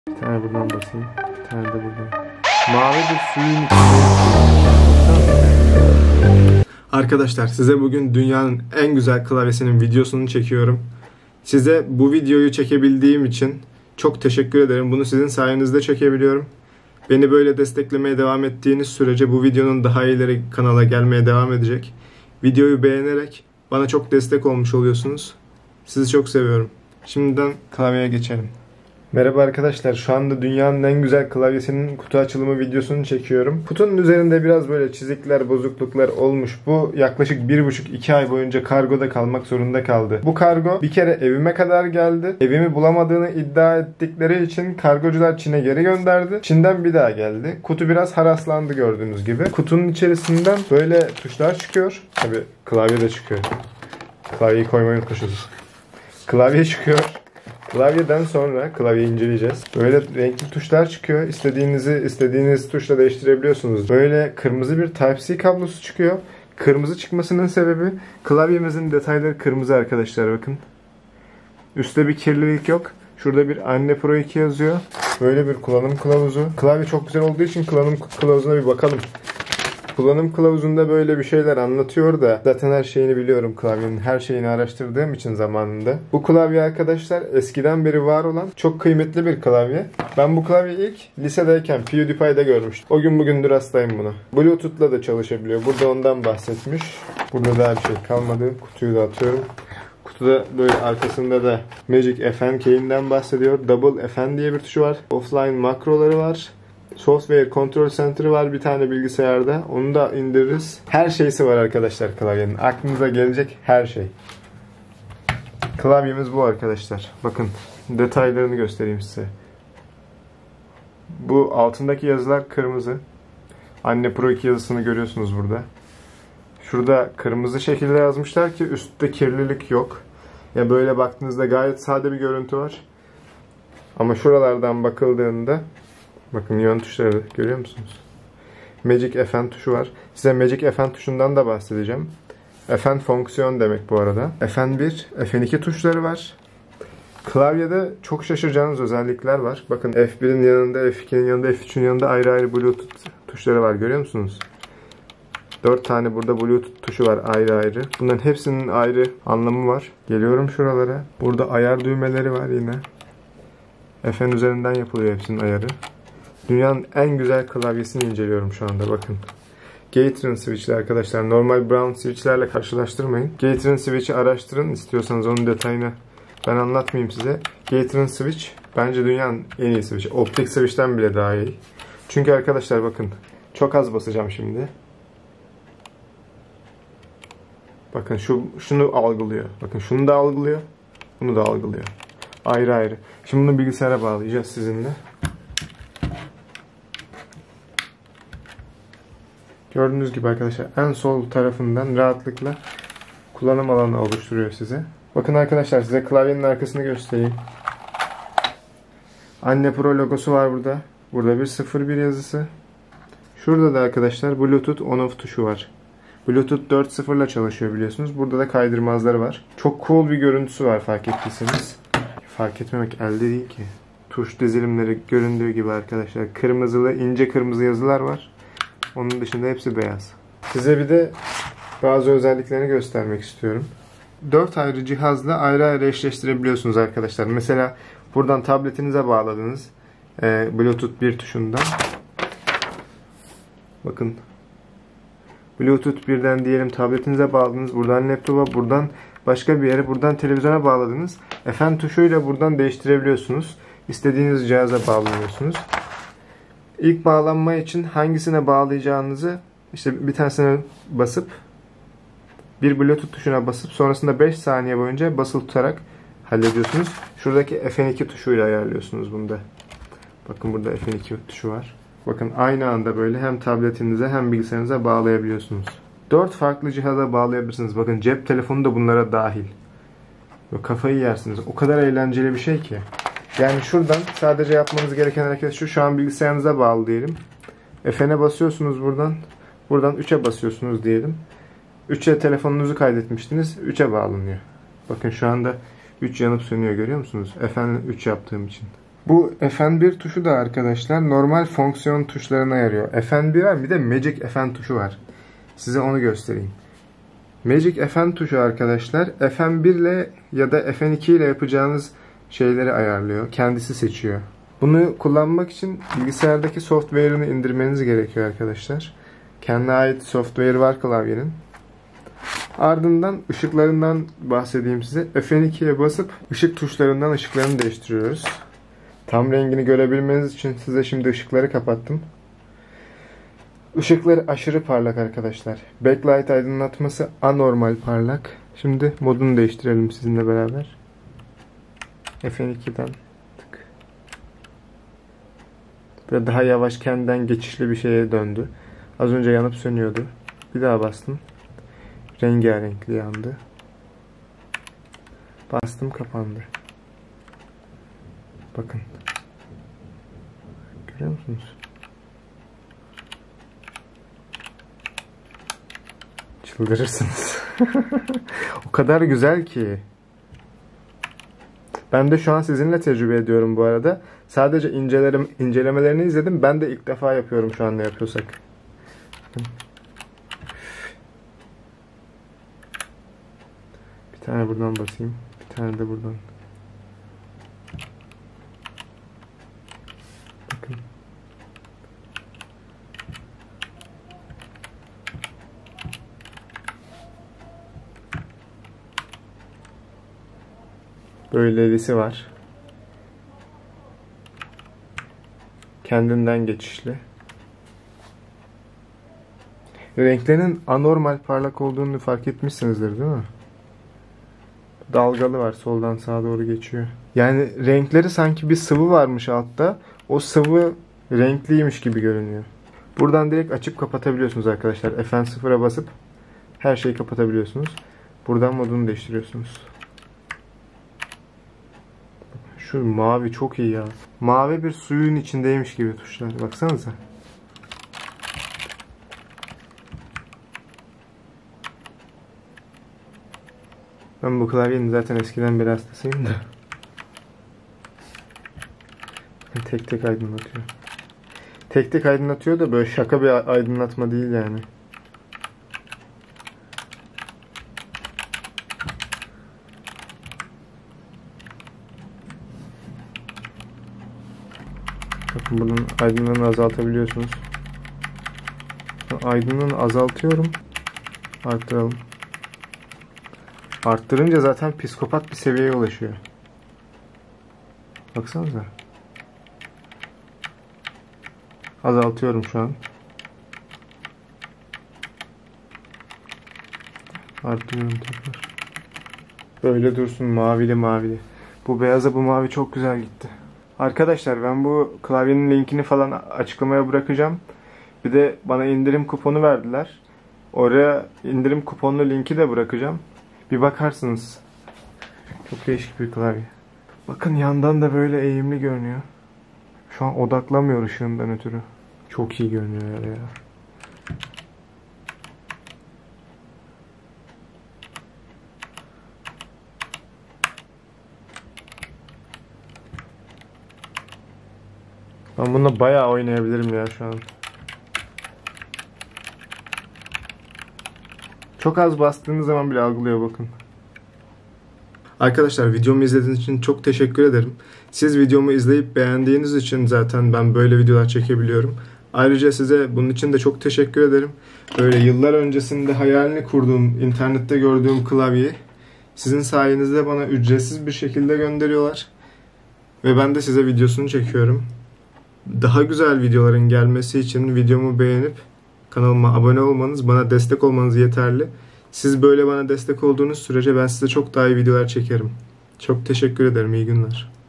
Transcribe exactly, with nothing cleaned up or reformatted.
Bir tane buradan basayım. Bir tane de buradan. Mavi bir suyun içinde. Arkadaşlar size bugün dünyanın en güzel klavyesinin videosunu çekiyorum. Size bu videoyu çekebildiğim için çok teşekkür ederim. Bunu sizin sayenizde çekebiliyorum. Beni böyle desteklemeye devam ettiğiniz sürece bu videonun daha ileri kanala gelmeye devam edecek. Videoyu beğenerek bana çok destek olmuş oluyorsunuz. Sizi çok seviyorum. Şimdiden klavyeye geçelim. Merhaba arkadaşlar, şu anda dünyanın en güzel klavyesinin kutu açılımı videosunu çekiyorum. Kutunun üzerinde biraz böyle çizikler, bozukluklar olmuş. Bu yaklaşık bir buçuk iki ay boyunca kargoda kalmak zorunda kaldı. Bu kargo bir kere evime kadar geldi. Evimi bulamadığını iddia ettikleri için kargocular Çin'e geri gönderdi. Çin'den bir daha geldi. Kutu biraz haraslandı gördüğünüz gibi. Kutunun içerisinden böyle tuşlar çıkıyor. Tabi klavye de çıkıyor. Klavyeyi koymayı unutmuşuz. Klavye çıkıyor. Klavyeden sonra klavyeyi inceleyeceğiz. Böyle renkli tuşlar çıkıyor. İstediğinizi istediğiniz tuşla değiştirebiliyorsunuz. Böyle kırmızı bir Type-C kablosu çıkıyor. Kırmızı çıkmasının sebebi klavyemizin detayları kırmızı arkadaşlar, bakın. Üstte bir kirlilik yok. Şurada bir Anne Pro iki yazıyor. Böyle bir kullanım kılavuzu. Klavye çok güzel olduğu için kullanım kılavuzuna bir bakalım. Kullanım kılavuzunda böyle bir şeyler anlatıyor da zaten her şeyini biliyorum klavyenin. Her şeyini araştırdığım için zamanında. Bu klavye arkadaşlar eskiden beri var olan çok kıymetli bir klavye. Ben bu klavyeyi ilk lisedeyken PewDiePie'de görmüştüm. O gün bugündür hastayım buna. Bluetooth'la da çalışabiliyor. Burada ondan bahsetmiş. Burada daha bir şey kalmadı. Kutuyu da atıyorum. Kutuda böyle arkasında da Magic F N key'inden bahsediyor. Double F N diye bir tuşu var. Offline makroları var. Software Control Center'ı var bir tane bilgisayarda. Onu da indiririz. Her şeysi var arkadaşlar klavyenin. Aklınıza gelecek her şey. Klavyemiz bu arkadaşlar. Bakın detaylarını göstereyim size. Bu altındaki yazılar kırmızı. Anne Pro iki yazısını görüyorsunuz burada. Şurada kırmızı şekilde yazmışlar ki üstte kirlilik yok. Ya böyle baktığınızda gayet sade bir görüntü var. Ama şuralardan bakıldığında bakın yön tuşları görüyor musunuz? Magic F N tuşu var. Size Magic F N tuşundan da bahsedeceğim. F N fonksiyon demek bu arada. F N bir, F N iki tuşları var. Klavyede çok şaşıracağınız özellikler var. Bakın F bir'in yanında, F iki'nin yanında, F üç'ün yanında ayrı ayrı Bluetooth tuşları var. Görüyor musunuz? dört tane burada Bluetooth tuşu var ayrı ayrı. Bunların hepsinin ayrı anlamı var. Geliyorum şuralara. Burada ayar düğmeleri var yine. F N üzerinden yapılıyor hepsinin ayarı. Dünyanın en güzel klavyesini inceliyorum şu anda, bakın. Gateron switch'li arkadaşlar. Normal Brown switch'lerle karşılaştırmayın. Gateron switch'i araştırın istiyorsanız, onun detayını ben anlatmayayım size. Gateron switch bence dünyanın en iyi switch'i. Optik switch'ten bile daha iyi. Çünkü arkadaşlar bakın, çok az basacağım şimdi. Bakın şu şunu algılıyor. Bakın şunu da algılıyor. Bunu da algılıyor. Ayrı ayrı. Şimdi bunu bilgisayara bağlayacağız sizinle. Gördüğünüz gibi arkadaşlar en sol tarafından rahatlıkla kullanım alanı oluşturuyor size. Bakın arkadaşlar, size klavyenin arkasını göstereyim. Anne Pro logosu var burada. Burada bir sıfır bir yazısı. Şurada da arkadaşlar Bluetooth on off tuşu var. Bluetooth dört nokta sıfır ile çalışıyor biliyorsunuz. Burada da kaydırmazları var. Çok cool bir görüntüsü var fark ettiyseniz. Fark etmemek elde değil ki. Tuş dizilimleri göründüğü gibi arkadaşlar. Kırmızılı, ince kırmızı yazılar var. Onun dışında hepsi beyaz. Size bir de bazı özelliklerini göstermek istiyorum. dört ayrı cihazla ayrı ayrı eşleştirebiliyorsunuz arkadaşlar. Mesela buradan tabletinize bağladınız. E, Bluetooth bir tuşundan. Bakın. Bluetooth birden diyelim tabletinize bağladınız. Buradan laptopa, buradan başka bir yere, buradan televizyona bağladınız. F N tuşuyla buradan değiştirebiliyorsunuz. İstediğiniz cihaza bağlanıyorsunuz. İlk bağlanma için hangisine bağlayacağınızı işte bir tanesine basıp bir Bluetooth tuşuna basıp sonrasında beş saniye boyunca basılı tutarak hallediyorsunuz. Şuradaki F N iki tuşuyla ayarlıyorsunuz bunda. Bakın burada F N iki tuşu var. Bakın aynı anda böyle hem tabletinize hem bilgisayarınıza bağlayabiliyorsunuz. dört farklı cihaza bağlayabilirsiniz. Bakın cep telefonu da bunlara dahil. Böyle kafayı yersiniz. O kadar eğlenceli bir şey ki. Yani şuradan sadece yapmanız gereken hareket şu. Şu an bilgisayarınıza bağlı diyelim. F N'e basıyorsunuz buradan. Buradan üçe basıyorsunuz diyelim. üçe telefonunuzu kaydetmiştiniz. üçe bağlanıyor. Bakın şu anda üç yanıp sönüyor, görüyor musunuz? F N üç yaptığım için. Bu F N bir tuşu da arkadaşlar normal fonksiyon tuşlarına yarıyor. F N bir var, bir de Magic F N tuşu var. Size onu göstereyim. Magic F N tuşu arkadaşlar F N bir ile ya da F N iki ile yapacağınız şeyleri ayarlıyor. Kendisi seçiyor. Bunu kullanmak için bilgisayardaki software'ını indirmeniz gerekiyor arkadaşlar. Kendine ait software var klavyenin. Ardından ışıklarından bahsedeyim size. F N iki'ye basıp ışık tuşlarından ışıklarını değiştiriyoruz. Tam rengini görebilmeniz için size şimdi ışıkları kapattım. Işıkları aşırı parlak arkadaşlar. Backlight aydınlatması anormal parlak. Şimdi modunu değiştirelim sizinle beraber. F N iki'den tık. Böyle daha yavaş, kendinden geçişli bir şeye döndü. Az önce yanıp sönüyordu. Bir daha bastım. Rengarenkli yandı. Bastım, kapandı. Bakın. Görüyor musunuz? Çıldırırsınız. O kadar güzel ki. Ben de şu an sizinle tecrübe ediyorum bu arada. Sadece incelerim, incelemelerini izledim. Ben de ilk defa yapıyorum şu an ne yapıyorsak. Bir tane buradan basayım. Bir tane de buradan. Bakın. Böylesi var. Kendinden geçişli. Renklerinin anormal parlak olduğunu fark etmişsinizdir değil mi? Dalgalı var. Soldan sağa doğru geçiyor. Yani renkleri sanki bir sıvı varmış altta. O sıvı renkliymiş gibi görünüyor. Buradan direkt açıp kapatabiliyorsunuz arkadaşlar. F N sıfıra basıp her şeyi kapatabiliyorsunuz. Buradan modunu değiştiriyorsunuz. Şu mavi çok iyi ya. Mavi bir suyun içindeymiş gibi tuşlar. Baksanıza. Ben bu klavyenin zaten eskiden beri hastasıyım da. Tek tek aydınlatıyor. Tek tek aydınlatıyor da böyle şaka bir aydınlatma değil yani. Bakın bunun aydınlığını azaltabiliyorsunuz. Aydınlığını azaltıyorum. Arttıralım. Arttırınca zaten psikopat bir seviyeye ulaşıyor. Baksanıza. Azaltıyorum şu an. Arttırıyorum tekrar. Böyle dursun mavili mavili. Bu beyaza bu mavi çok güzel gitti. Arkadaşlar ben bu klavyenin linkini falan açıklamaya bırakacağım. Bir de bana indirim kuponu verdiler. Oraya indirim kuponlu linki de bırakacağım. Bir bakarsınız. Çok değişik bir klavye. Bakın yandan da böyle eğimli görünüyor. Şu an odaklamıyor ışığından ötürü. Çok iyi görünüyor ya. Ben bununla bayağı oynayabilirim ya şu an. Çok az bastığınız zaman bile algılıyor bakın. Arkadaşlar videomu izlediğiniz için çok teşekkür ederim. Siz videomu izleyip beğendiğiniz için zaten ben böyle videolar çekebiliyorum. Ayrıca size bunun için de çok teşekkür ederim. Böyle yıllar öncesinde hayalini kurduğum, internette gördüğüm klavyeyi sizin sayenizde bana ücretsiz bir şekilde gönderiyorlar. Ve ben de size videosunu çekiyorum. Daha güzel videoların gelmesi için videomu beğenip kanalıma abone olmanız, bana destek olmanız yeterli. Siz böyle bana destek olduğunuz sürece ben size çok daha iyi videolar çekerim. Çok teşekkür ederim. İyi günler.